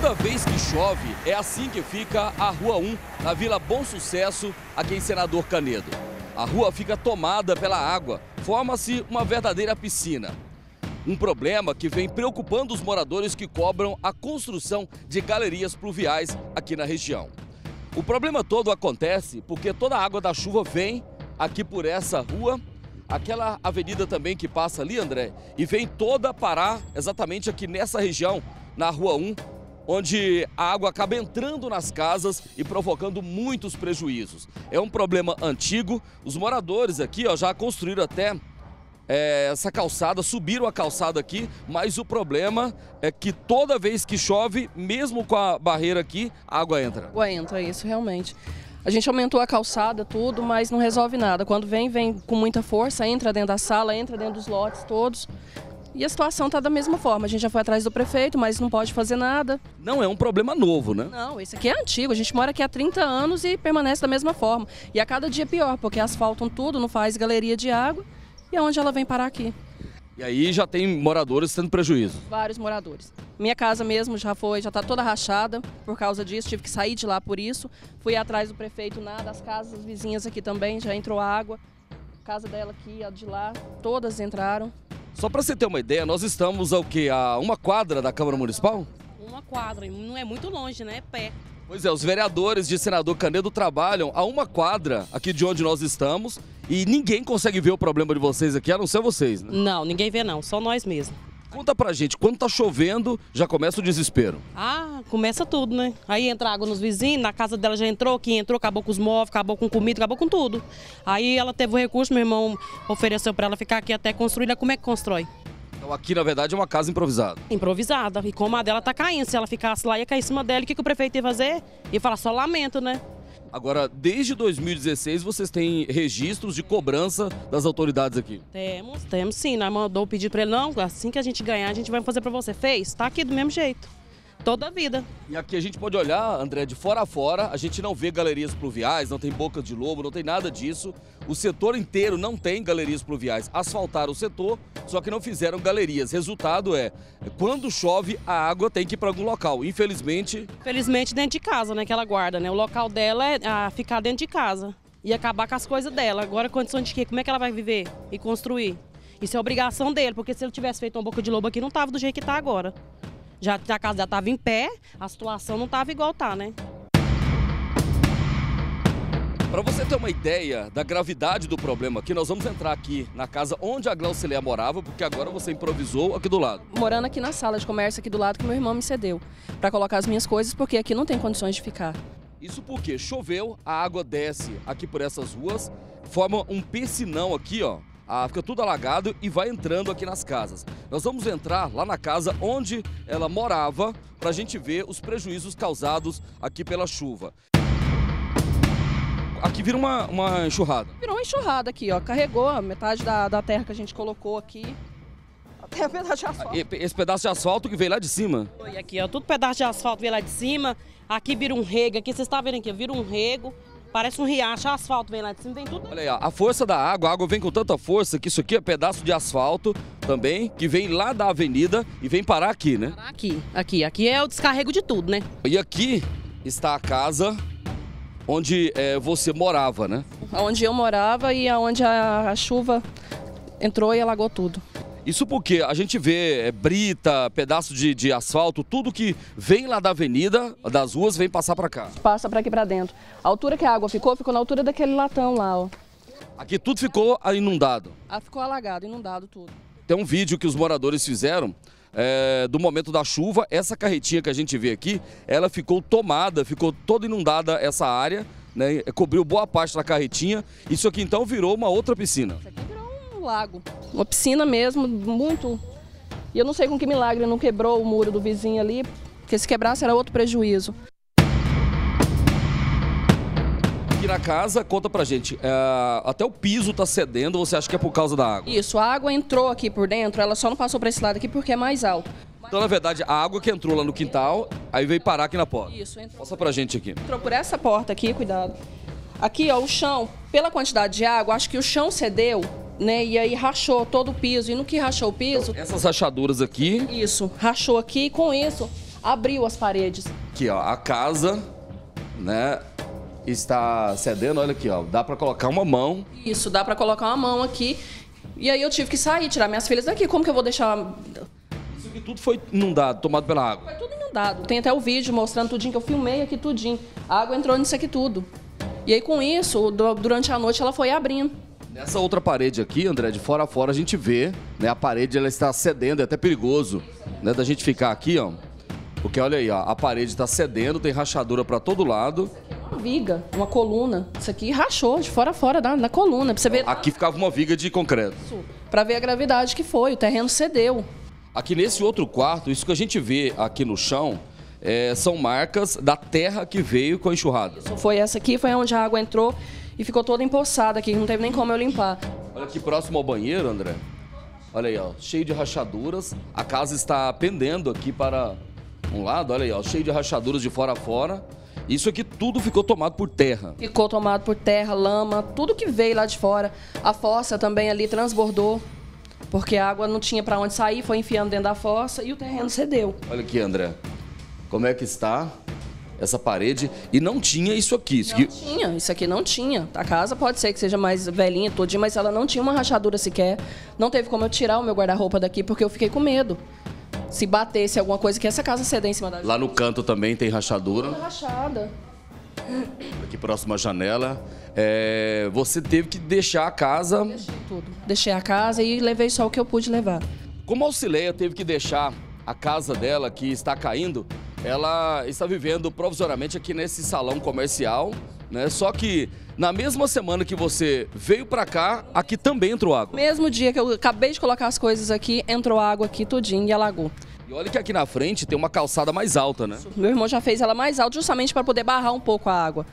Toda vez que chove, é assim que fica a Rua 1, na Vila Bom Sucesso, aqui em Senador Canedo. A rua fica tomada pela água, forma-se uma verdadeira piscina. Um problema que vem preocupando os moradores que cobram a construção de galerias pluviais aqui na região. O problema todo acontece porque toda a água da chuva vem aqui por essa rua, aquela avenida também que passa ali, André, e vem toda parar exatamente aqui nessa região, na Rua 1, onde a água acaba entrando nas casas e provocando muitos prejuízos. É um problema antigo, os moradores aqui já construíram até essa calçada, subiram a calçada aqui, mas o problema é que toda vez que chove, mesmo com a barreira aqui, a água entra. Água entra, isso realmente. A gente aumentou a calçada, tudo, mas não resolve nada. Quando vem com muita força, entra dentro da sala, entra dentro dos lotes todos. E a situação está da mesma forma. A gente já foi atrás do prefeito, mas não pode fazer nada. Não é um problema novo, né? Não, esse aqui é antigo. A gente mora aqui há 30 anos e permanece da mesma forma. E a cada dia pior, porque asfaltam tudo, não faz galeria de água. E é onde ela vem parar aqui. E aí já tem moradores tendo prejuízo? Vários moradores. Minha casa mesmo já está toda rachada por causa disso, tive que sair de lá por isso. Fui atrás do prefeito, nada, as casas vizinhas aqui também, já entrou água. A casa dela aqui, a de lá, todas entraram. Só para você ter uma ideia, nós estamos ao quê? A uma quadra da Câmara Municipal? Uma quadra, não é muito longe, né? É perto. Pois é, os vereadores de Senador Canedo trabalham a uma quadra aqui de onde nós estamos e ninguém consegue ver o problema de vocês aqui, a não ser vocês, né? Não, ninguém vê não, só nós mesmos. Conta pra gente, quando tá chovendo, já começa o desespero. Começa tudo, né? Aí entra água nos vizinhos, na casa dela já entrou, que entrou, acabou com os móveis, acabou com comida, acabou com tudo. Aí ela teve o recurso, meu irmão ofereceu pra ela ficar aqui até construir, como é que constrói? Então aqui, na verdade, é uma casa improvisada. Improvisada, e como a dela tá caindo, se ela ficasse lá ia cair em cima dela, o que o prefeito ia fazer? Ia falar só lamento, né? Agora, desde 2016, vocês têm registros de cobrança das autoridades aqui? Temos sim. Nós mandou o pedido para ele, não, assim que a gente ganhar, a gente vai fazer para você. Fez? Tá aqui do mesmo jeito. Toda a vida. E aqui a gente pode olhar, André, de fora a fora, a gente não vê galerias pluviais, não tem boca de lobo, não tem nada disso. O setor inteiro não tem galerias pluviais. Asfaltaram o setor, só que não fizeram galerias. Resultado quando chove, a água tem que ir para algum local. Infelizmente... Infelizmente dentro de casa, né, que ela guarda, né? O local dela é ficar dentro de casa e acabar com as coisas dela. Agora, condição de quê? Como é que ela vai viver e construir? Isso é obrigação dele, porque se ele tivesse feito uma boca de lobo aqui, não tava do jeito que tá agora. Já a casa já estava em pé, a situação não estava igual tá, né? Para você ter uma ideia da gravidade do problema aqui, nós vamos entrar aqui na casa onde a Glaucileia morava, porque agora você improvisou aqui do lado. Morando aqui na sala de comércio aqui do lado que meu irmão me cedeu, para colocar as minhas coisas, porque aqui não tem condições de ficar. Isso porque choveu, a água desce aqui por essas ruas, forma um piscinão aqui, ó. Fica tudo alagado e vai entrando aqui nas casas. Nós vamos entrar lá na casa onde ela morava para a gente ver os prejuízos causados aqui pela chuva. Aqui vira uma enxurrada. Virou uma enxurrada aqui, ó. Carregou a metade da terra que a gente colocou aqui. Até o pedaço de asfalto. Esse pedaço de asfalto que veio lá de cima? Foi aqui, ó. Tudo pedaço de asfalto veio lá de cima. Aqui vira um rego. Aqui, vocês estão vendo aqui, vira um rego. Parece um riacho, asfalto vem lá de cima, vem tudo. Olha aí, a força da água, a água vem com tanta força que isso aqui é pedaço de asfalto também, que vem lá da avenida e vem parar aqui, né? Parar aqui é o descarrego de tudo, né? E aqui está a casa onde você morava, né? Onde eu morava e onde a chuva entrou e alagou tudo. Isso porque a gente vê brita, pedaço de asfalto, tudo que vem lá da avenida, das ruas, vem passar para cá. Passa para aqui para dentro. A altura que a água ficou na altura daquele latão lá, ó. Aqui tudo ficou inundado. Ficou alagado, inundado tudo. Tem um vídeo que os moradores fizeram do momento da chuva. Essa carretinha que a gente vê aqui, ela ficou tomada, ficou toda inundada essa área, né? Cobriu boa parte da carretinha. Isso aqui então virou uma outra piscina. Isso aqui virou um lago, uma piscina mesmo, muito. E eu não sei com que milagre não quebrou o muro do vizinho ali, porque se quebrasse era outro prejuízo. Aqui na casa, conta pra gente, até o piso tá cedendo, você acha que é por causa da água? Isso, a água entrou aqui por dentro, ela só não passou para esse lado aqui porque é mais alto. Então, na verdade, a água que entrou lá no quintal, aí veio parar aqui na porta. Isso, entrou. Mostra pra gente aqui. Entrou por essa porta aqui, cuidado. Aqui, ó, o chão, pela quantidade de água, acho que o chão cedeu, né? E aí rachou todo o piso. E no que rachou o piso... Essas rachaduras aqui... Isso, rachou aqui e com isso abriu as paredes. Aqui, ó, a casa, né, está cedendo, olha aqui, ó, dá para colocar uma mão. Isso, dá para colocar uma mão aqui. E aí eu tive que sair, tirar minhas filhas daqui. Como que eu vou deixar... Isso aqui tudo foi inundado, tomado pela água. Foi tudo inundado. Tem até o vídeo mostrando tudinho, que eu filmei aqui tudinho. A água entrou nisso aqui tudo. E aí com isso, durante a noite ela foi abrindo. Nessa outra parede aqui, André, de fora a fora a gente vê, né, a parede ela está cedendo, é até perigoso, né, da gente ficar aqui, ó. Porque olha aí, ó, a parede está cedendo, tem rachadura para todo lado. Uma viga, uma coluna. Isso aqui rachou de fora a fora na coluna. Pra você ver... Aqui ficava uma viga de concreto. Para ver a gravidade que foi, o terreno cedeu. Aqui nesse outro quarto, isso que a gente vê aqui no chão, são marcas da terra que veio com a enxurrada. Foi essa aqui, foi onde a água entrou e ficou toda empoçada aqui, não teve nem como eu limpar. Olha aqui próximo ao banheiro, André. Olha aí, ó, cheio de rachaduras. A casa está pendendo aqui para um lado, olha aí, ó, cheio de rachaduras de fora a fora. Isso aqui tudo ficou tomado por terra. Ficou tomado por terra, lama, tudo que veio lá de fora. A fossa também ali transbordou, porque a água não tinha para onde sair, foi enfiando dentro da fossa e o terreno cedeu. Olha aqui, André, como é que está essa parede. E não tinha isso aqui. Isso aqui não tinha. A casa pode ser que seja mais velhinha, todinha, mas ela não tinha uma rachadura sequer. Não teve como eu tirar o meu guarda-roupa daqui, porque eu fiquei com medo. Se batesse alguma coisa, que essa casa ceder em cima da gente. Lá no canto também tem rachadura. Toda rachada. Aqui próximo à janela. Você teve que deixar a casa... Deixei tudo. Deixei a casa e levei só o que eu pude levar. Como a Auxileia teve que deixar a casa dela, que está caindo, ela está vivendo provisoriamente aqui nesse salão comercial, né? Só que na mesma semana que você veio para cá, aqui também entrou água. Mesmo dia que eu acabei de colocar as coisas aqui, entrou água aqui tudinho e alagou. E olha que aqui na frente tem uma calçada mais alta, né? Meu irmão já fez ela mais alta justamente para poder barrar um pouco a água.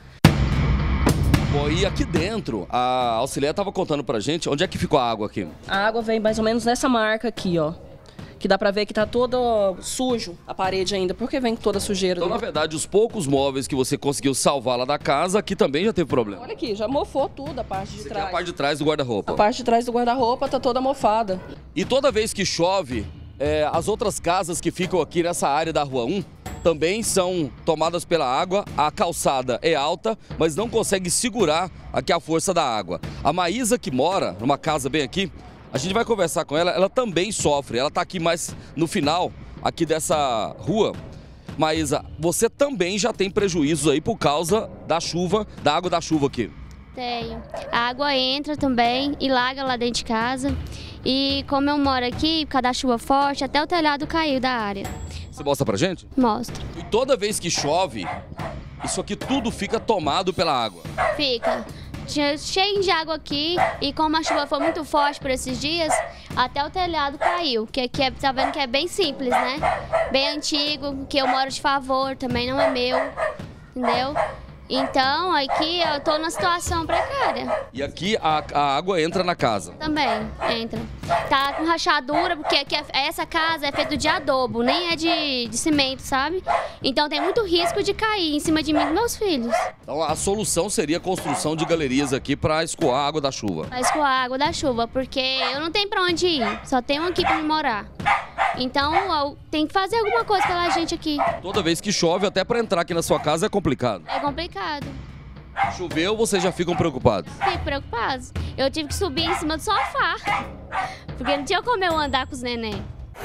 Bom, e aqui dentro, a Auxileia estava contando pra gente onde é que ficou a água aqui. A água vem mais ou menos nessa marca aqui, ó. Que dá pra ver que tá todo sujo a parede ainda, porque vem toda sujeira. Então, na verdade, os poucos móveis que você conseguiu salvar lá da casa, aqui também já teve problema. Olha aqui, já mofou tudo a parte de Isso trás. aqui é a parte de trás do guarda-roupa. A parte de trás do guarda-roupa tá toda mofada. E toda vez que chove, as outras casas que ficam aqui nessa área da Rua 1 também são tomadas pela água. A calçada é alta, mas não consegue segurar aqui a força da água. A Maísa, que mora numa casa bem aqui, a gente vai conversar com ela, ela também sofre. Ela está aqui mais no final aqui dessa rua. Maísa, você também já tem prejuízos aí por causa da chuva, da água da chuva aqui? Tenho. A água entra também e larga lá dentro de casa. E como eu moro aqui, por causa da chuva forte, até o telhado caiu da área. Você mostra pra gente? Mostro. E toda vez que chove, isso aqui tudo fica tomado pela água. Fica. Tinha cheio de água aqui e como a chuva foi muito forte por esses dias, até o telhado caiu. Que aqui tá vendo que é bem simples, né? Bem antigo, que eu moro de favor, também não é meu, entendeu? Então, aqui eu tô numa situação precária. E aqui a água entra na casa? Também, entra. Tá com rachadura, porque aqui essa casa é feita de adobo, nem é de cimento, sabe? Então tem muito risco de cair em cima de mim e dos meus filhos. Então a solução seria a construção de galerias aqui para escoar a água da chuva? Para escoar a água da chuva, porque eu não tenho para onde ir, só tenho aqui para morar. Então eu tenho que fazer alguma coisa pela gente aqui. Toda vez que chove, até para entrar aqui na sua casa é complicado? É complicado. Choveu, vocês já ficam preocupados? Fico preocupados. Eu tive que subir em cima do sofá, porque não tinha como eu andar com os neném.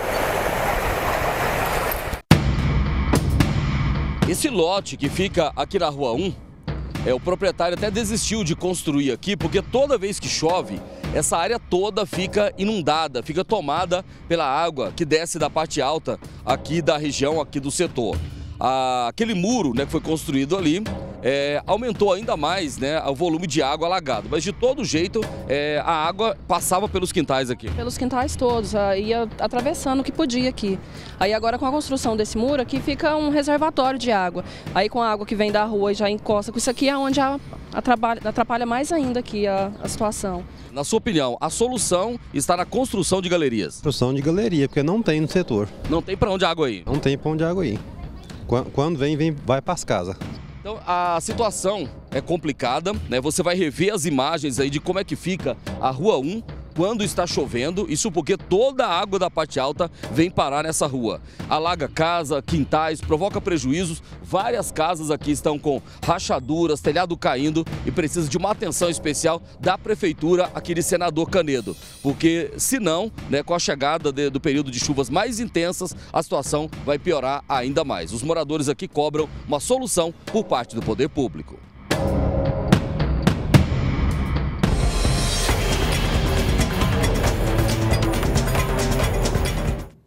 Esse lote que fica aqui na Rua 1, o proprietário até desistiu de construir aqui, porque toda vez que chove, essa área toda fica inundada, fica tomada pela água que desce da parte alta aqui da região, aqui do setor. Aquele muro, né, que foi construído ali, aumentou ainda mais, né, o volume de água alagado. Mas de todo jeito, a água passava pelos quintais aqui. Pelos quintais todos, ia atravessando o que podia aqui. Aí agora com a construção desse muro aqui fica um reservatório de água. Aí com a água que vem da rua e já encosta com isso aqui é onde atrapalha mais ainda aqui a situação. Na sua opinião, a solução está na construção de galerias? Construção de galeria, porque não tem no setor. Não tem para onde a água ir? Não tem para onde a água ir. Quando vai para as casas. Então a situação é complicada, né? Você vai rever as imagens aí de como é que fica a Rua 1, quando está chovendo, isso porque toda a água da parte alta vem parar nessa rua. Alaga casa, quintais, provoca prejuízos. Várias casas aqui estão com rachaduras, telhado caindo e precisa de uma atenção especial da prefeitura aqui de Senador Canedo. Porque senão, né, com a chegada do período de chuvas mais intensas, a situação vai piorar ainda mais. Os moradores aqui cobram uma solução por parte do poder público.